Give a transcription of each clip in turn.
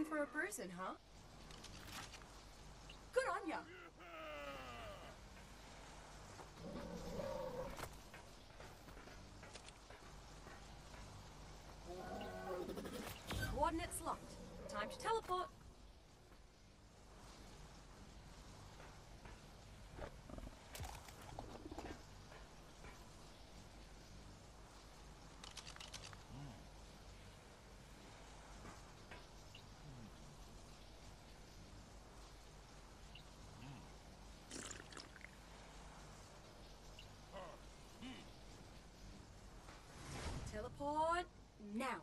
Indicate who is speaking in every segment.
Speaker 1: for a bruising, huh? Good on ya! Coordinates locked. Time to teleport. Teleport now.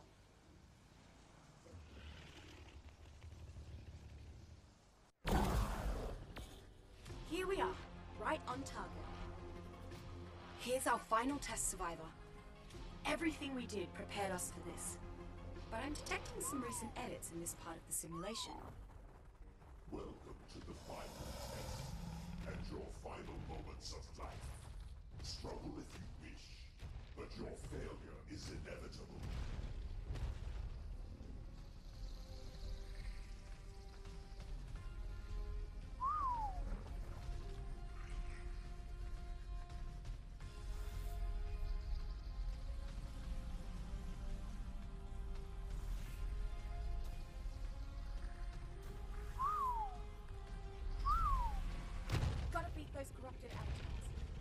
Speaker 1: Here we are, right on target. Here's our final test, Survivor. Everything we did prepared us for this. But I'm detecting some recent edits in this part of the simulation.
Speaker 2: Welcome to the final test, and your final moments of life. Struggle if you wish, but your failure is inevitable.
Speaker 1: Gotta beat those corrupted avatars.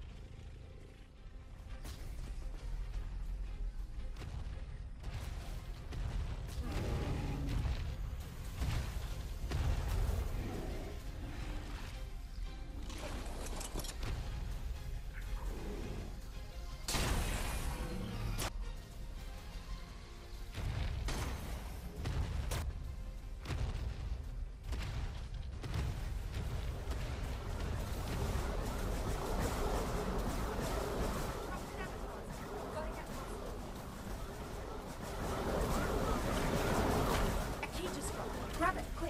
Speaker 1: A key just dropped. Grab it, quick.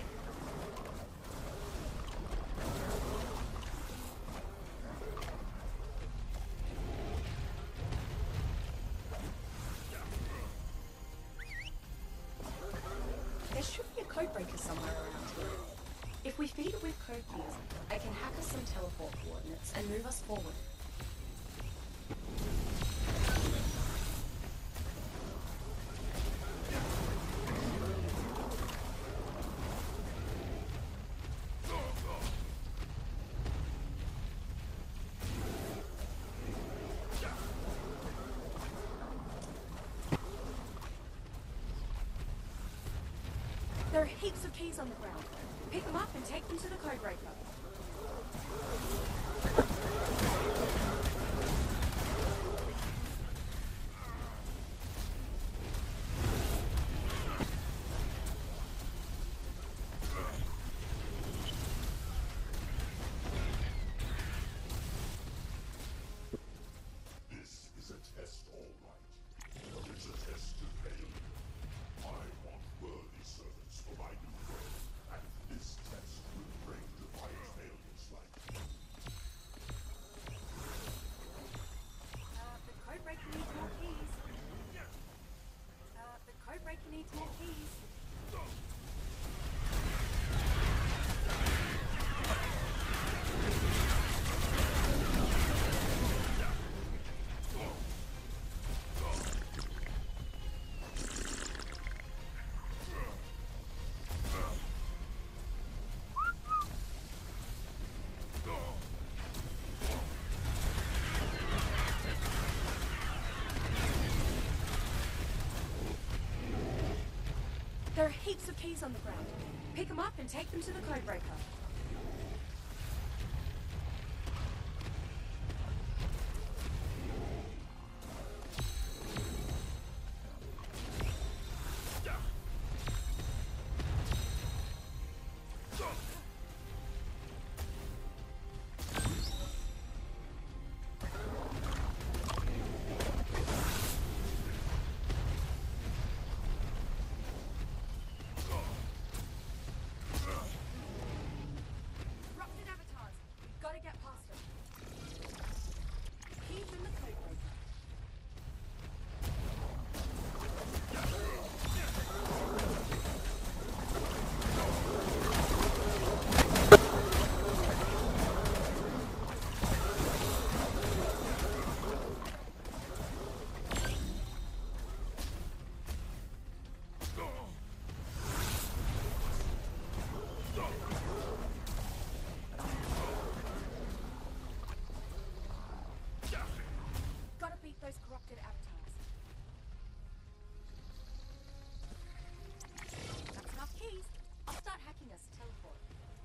Speaker 1: There should be a code breaker somewhere around here. If we feed it with code keys, I can hack us some teleport coordinates and move us forward. There are heaps of keys on the ground. Pick them up and take them to the code breaker.
Speaker 2: This is a test, all right. But it's a test to failure. I want worthy servants for my new world, and this test will bring defiant failures like
Speaker 1: The code breaker needs more keys. The code breaker needs more keys. There are heaps of keys on the ground. Pick them up and take them to the code breaker. those corrupted avatars. That's enough keys. I'll start hacking us to teleport.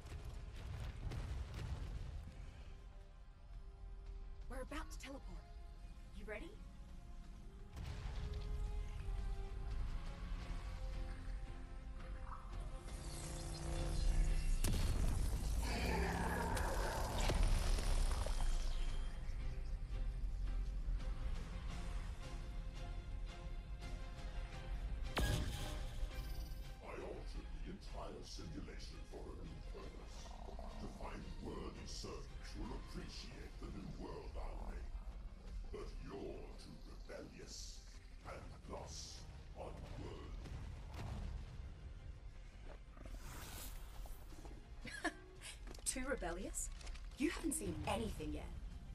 Speaker 1: We're about to teleport. You ready?
Speaker 2: Simulation for a new purpose. To find worthy servants will appreciate the new world I'll make. But you're too rebellious, and thus unworthy.
Speaker 1: Too rebellious? You haven't seen anything yet.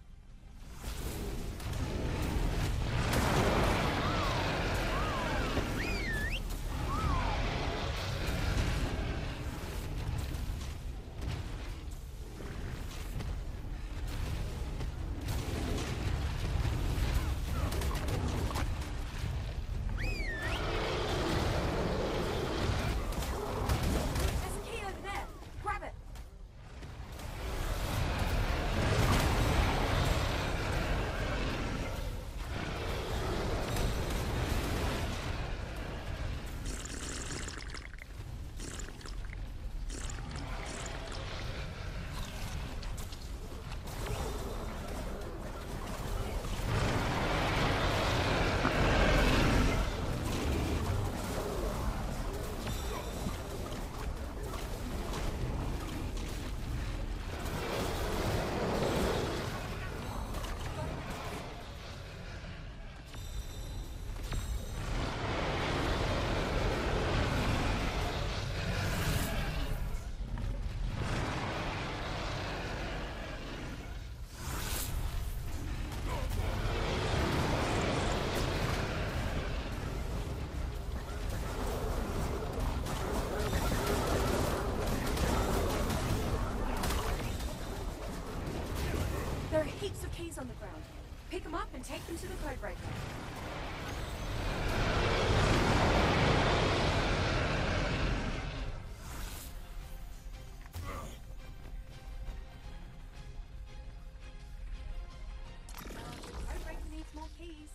Speaker 1: There are heaps of keys on the ground. Pick them up and take them to the Codebreaker. Codebreaker needs more keys.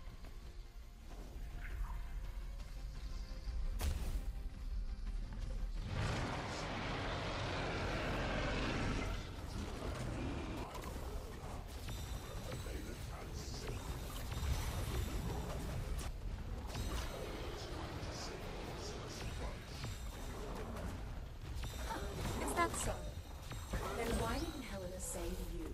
Speaker 1: So, then why didn't Helena say to you?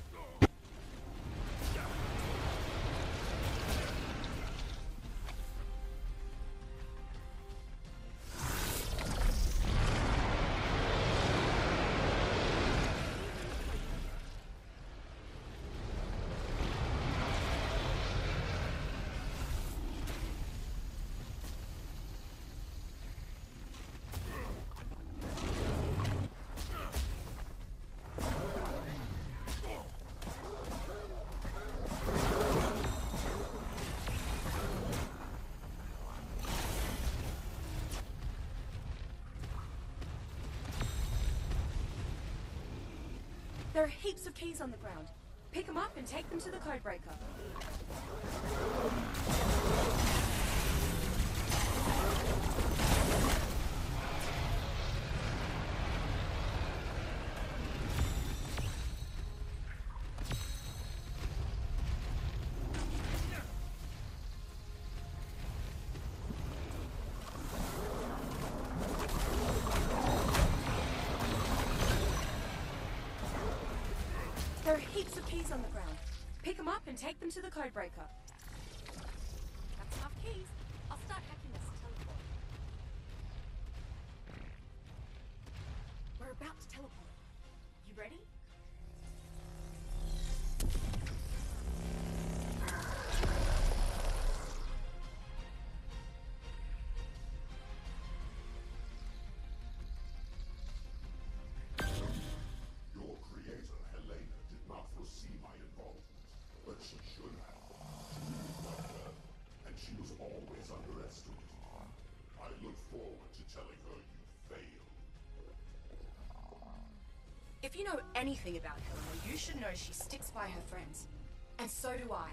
Speaker 1: There are heaps of keys on the ground. Pick them up and take them to the Codebreaker. There are heaps of keys on the ground. Pick them up and take them to the Codebreaker. That's enough keys. I'll start hacking us to teleport. We're about to teleport. You ready?
Speaker 2: Your creator, Helena, did not foresee my involvement, but she should have.
Speaker 1: know anything about Helena, you should know she sticks by her friends. And so do I.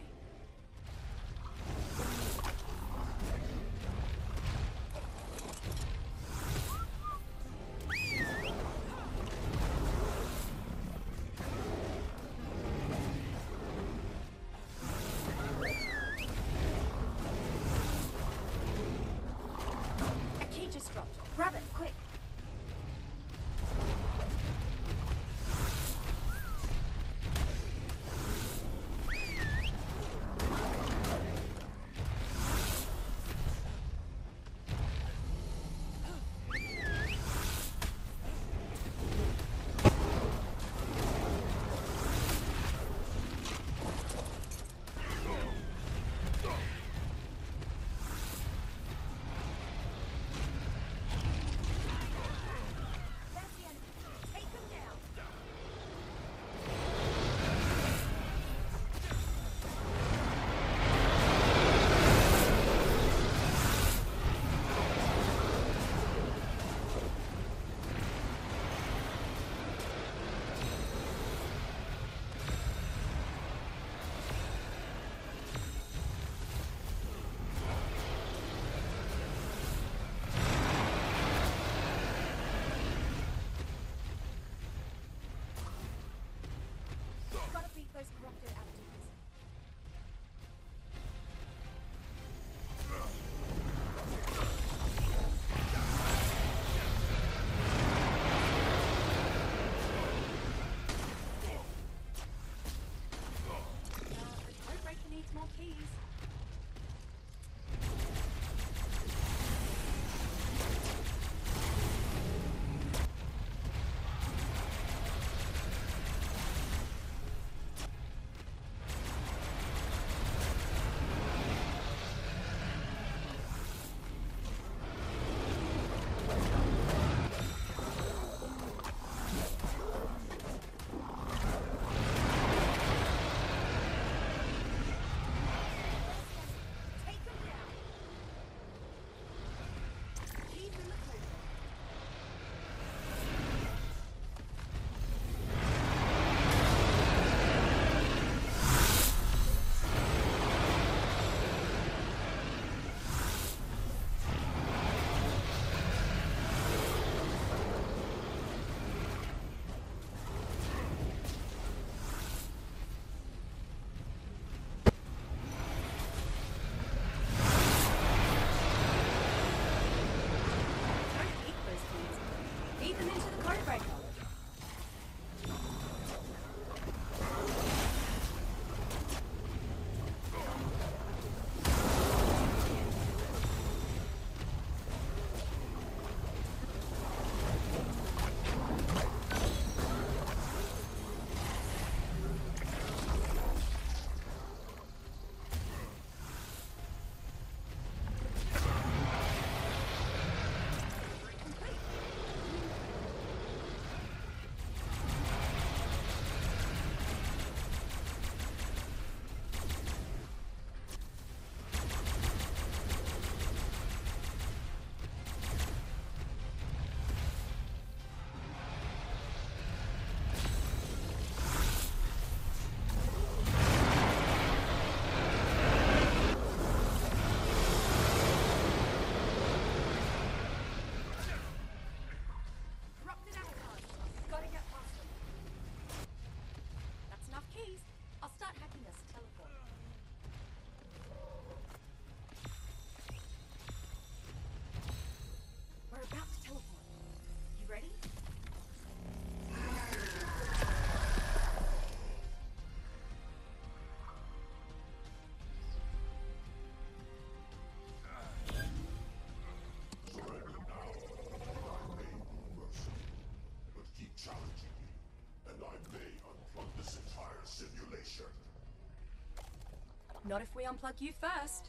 Speaker 1: A key just dropped. Grab it, quick. Those corrupted avatars. The Codebreaker needs more keys. Not if we unplug you first.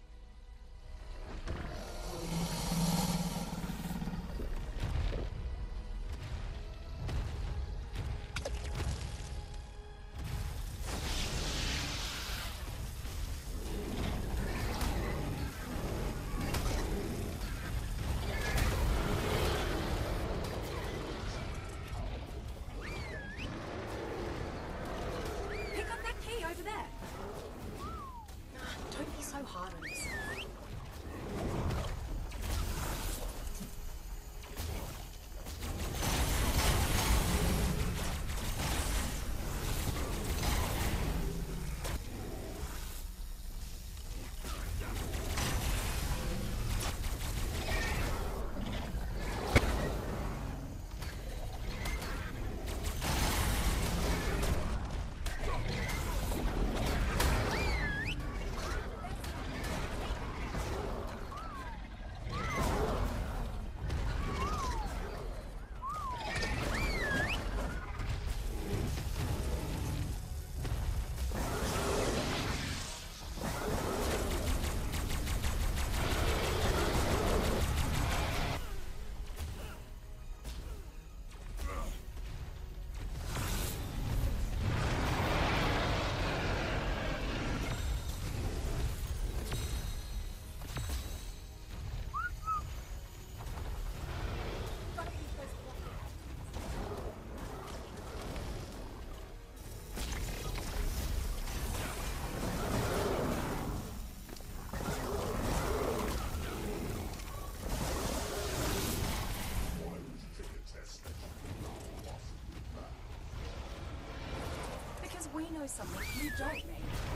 Speaker 1: hard on yourself. We know something you don't, mate.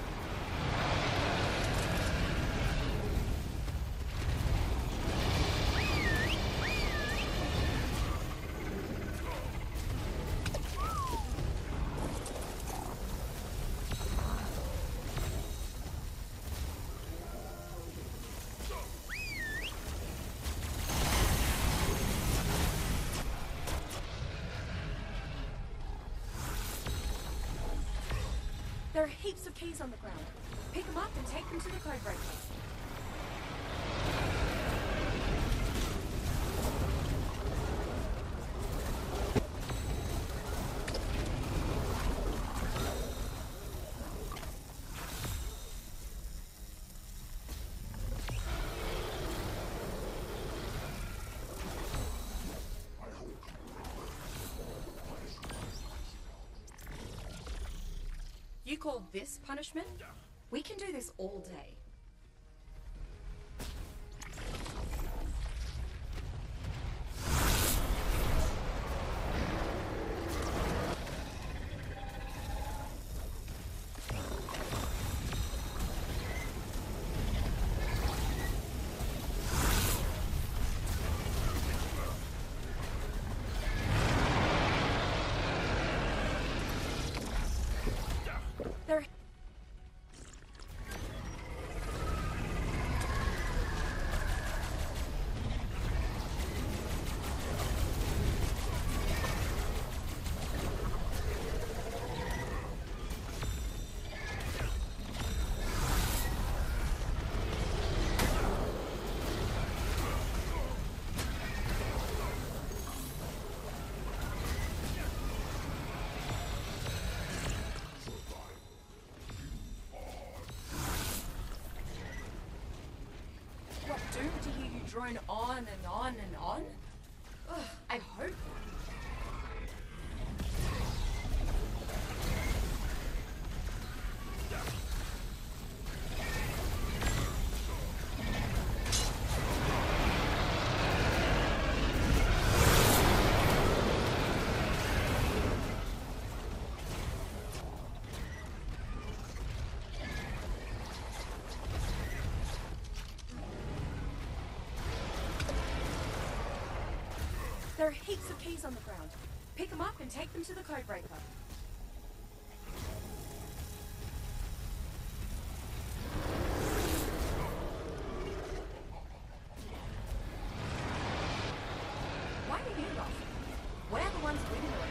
Speaker 1: There are heaps of keys on the ground. Pick them up and take them to the Codebreaker. You call this punishment? We can do this all day. Doomed to hear you drone on and on and on? Ugh, I hope not. There are heaps of keys on the ground. Pick them up and take them to the Codebreaker. Why are you laughing? We're the ones winning the race.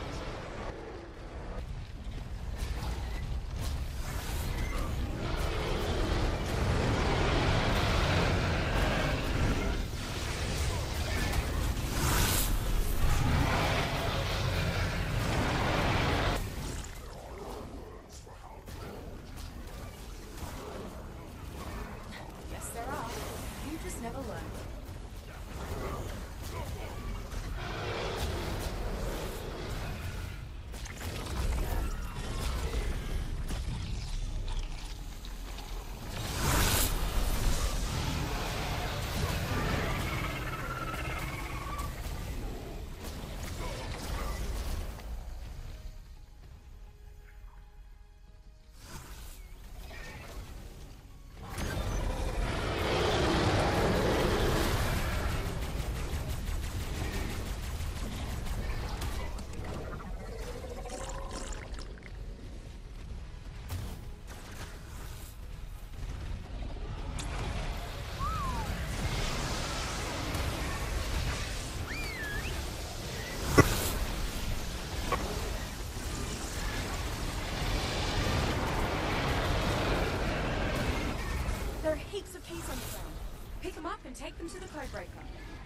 Speaker 1: There are heaps of keys on the ground. Pick them up and take them to the Codebreaker.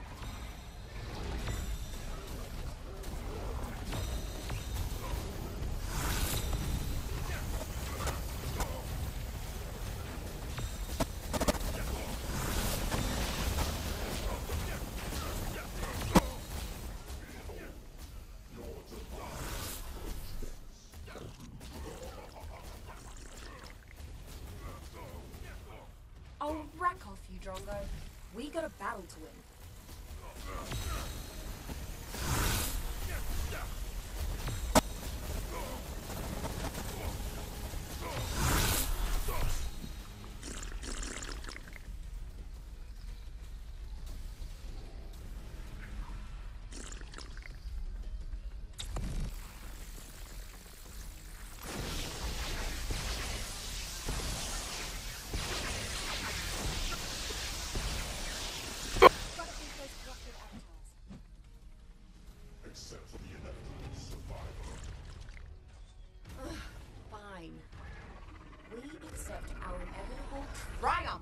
Speaker 1: I'll rack off you, Drongo. We got a battle to win.
Speaker 2: Except for the inevitable survivor.
Speaker 1: Fine. We accept our inevitable triumph.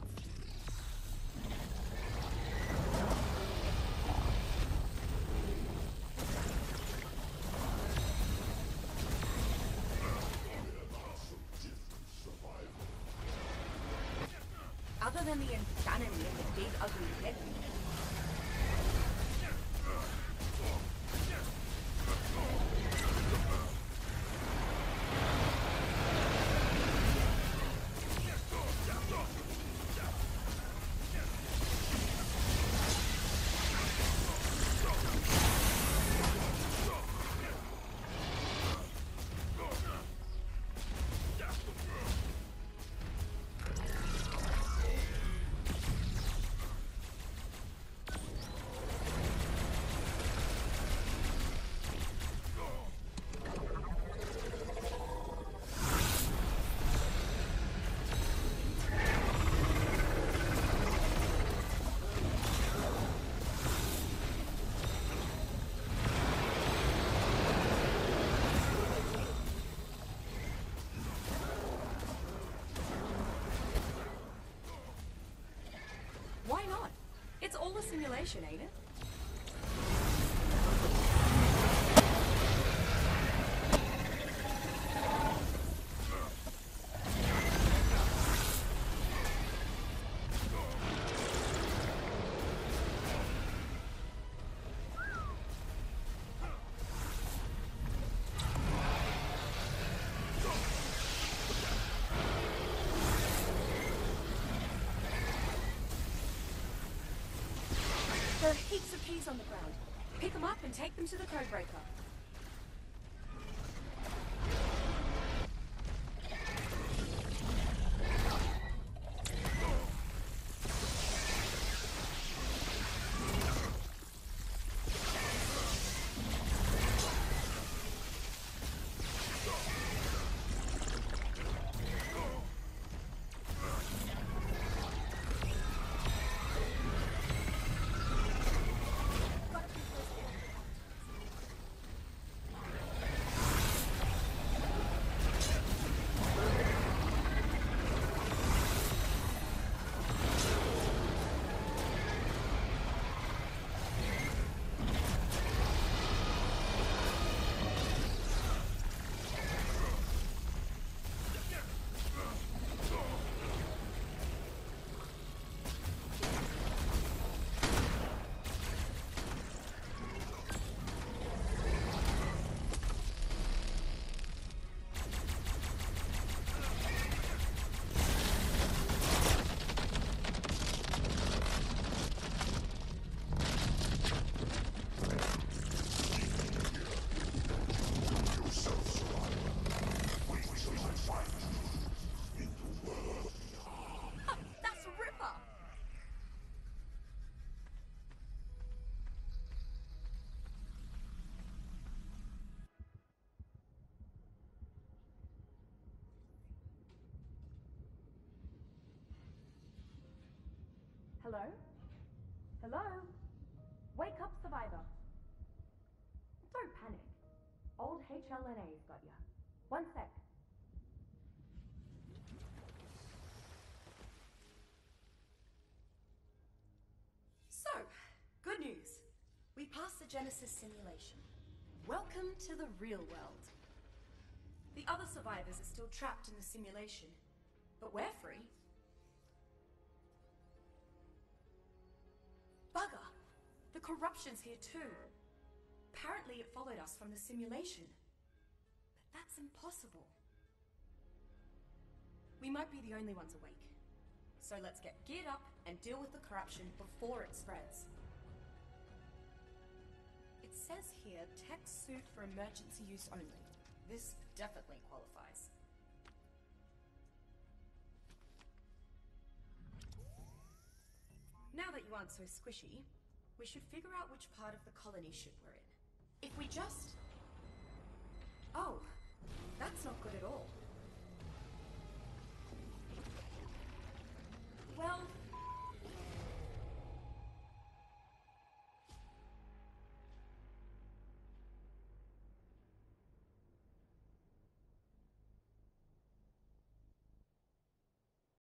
Speaker 2: We're not so different, survivor.
Speaker 1: Other than the insanity of the big ugly head. Why not? It's all a simulation, ain't it? There are heaps of keys on the ground. Pick them up and take them to the Codebreaker. That's a ripper! Hello? Hello? Wake up, survivor. Don't panic. Old HLNA's got ya. One sec. the Genesis simulation. Welcome to the real world. The other survivors are still trapped in the simulation, but we're free. Bugger! The corruption's here too. Apparently it followed us from the simulation. But that's impossible. We might be the only ones awake. So let's get geared up and deal with the corruption before it spreads. It says here, tech suit for emergency use only. This definitely qualifies. Now that you aren't so squishy, we should figure out which part of the colony ship we're in. If we just... Oh, that's not good at all.